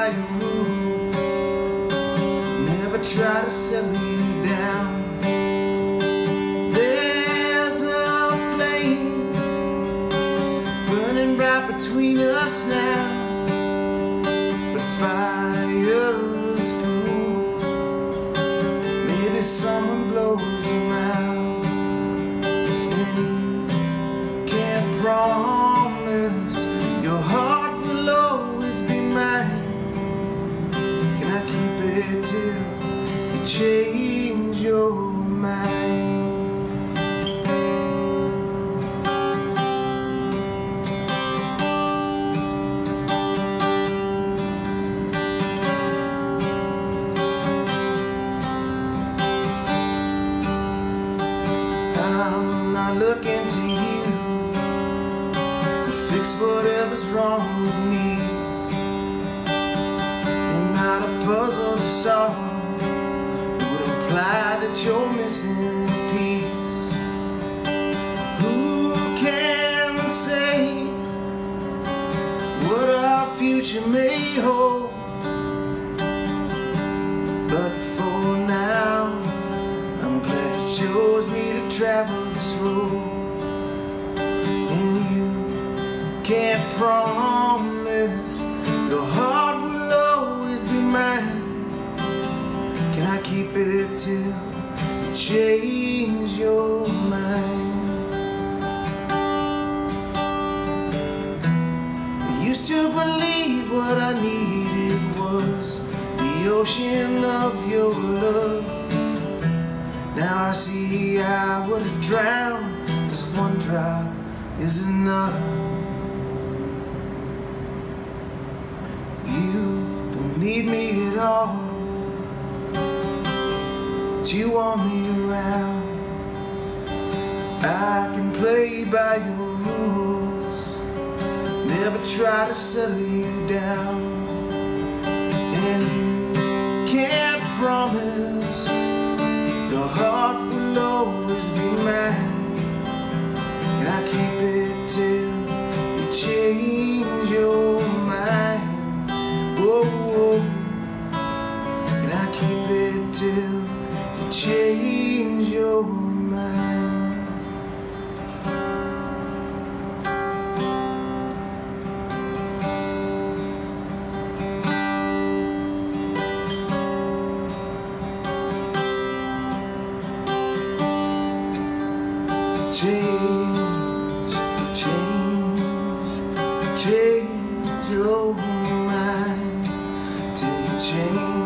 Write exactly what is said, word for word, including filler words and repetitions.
by your rules, never try to settle you down. There's a flame burning right between us now, but fire's cool. Maybe someone blows them out, and you can't promise your heart will always be mine. Can I keep it till you change your mind? I'm not looking to you to fix whatever's wrong with me. You're not a puzzle to solve. It would imply that you're missing a piece. Who can say what our future may hold? But for now, I'm glad you chose me to travel this road. And you can't promise your heart will always be mine. Can I keep it till you change your mind? I used to believe what I needed was the ocean of your love. Now I see I would have drowned, 'cause one drop is enough. You don't need me at all, but you want me around. I can play by your rules, never try to settle you down. And you can't promise your heart will always be mine. Can I keep it till you change your mind? Oh, oh. Can I keep it till you change your mind? Change, change, change your mind till you change.